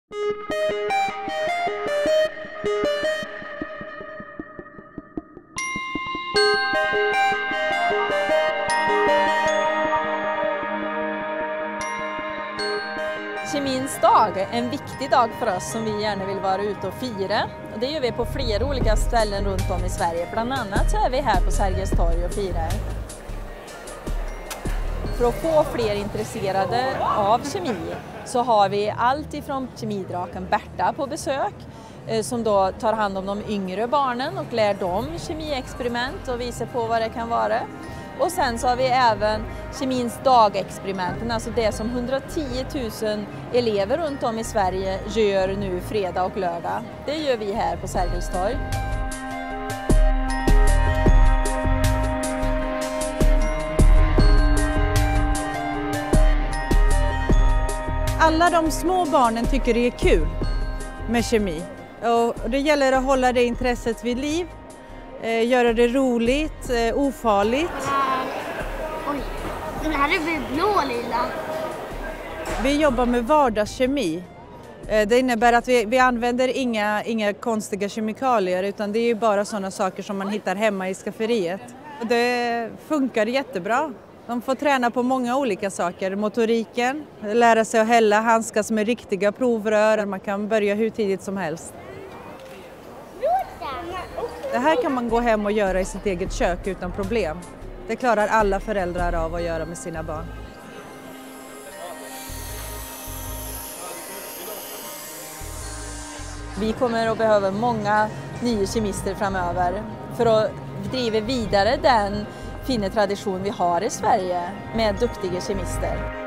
Kemins dag är en viktig dag för oss som vi gärna vill vara ute och fira. Och det gör vi på flera olika ställen runt om i Sverige. Bland annat så är vi här på Sergels torg och firar. För att få fler intresserade av kemi så har vi allt ifrån kemidraken Berta på besök som då tar hand om de yngre barnen och lär dem kemiexperiment och visar på vad det kan vara. Och sen så har vi även Kemins dagexperimenten, alltså det som 110 000 elever runt om i Sverige gör nu fredag och lördag. Det gör vi här på Sergels torg. Alla de små barnen tycker det är kul med kemi. Och det gäller att hålla det intresset vid liv, göra det roligt, ofarligt. Oj, den här är blå lila. Vi jobbar med vardagskemi. Det innebär att vi använder inga konstiga kemikalier utan det är ju bara sådana saker som man hittar hemma i skafferiet. Det funkar jättebra. De får träna på många olika saker. Motoriken, lära sig att hälla, handskas med riktiga provrör. Man kan börja hur tidigt som helst. Det här kan man gå hem och göra i sitt eget kök utan problem. Det klarar alla föräldrar av att göra med sina barn. Vi kommer att behöva många nya kemister framöver för att driva vidare den fina tradition vi har i Sverige med duktiga kemister.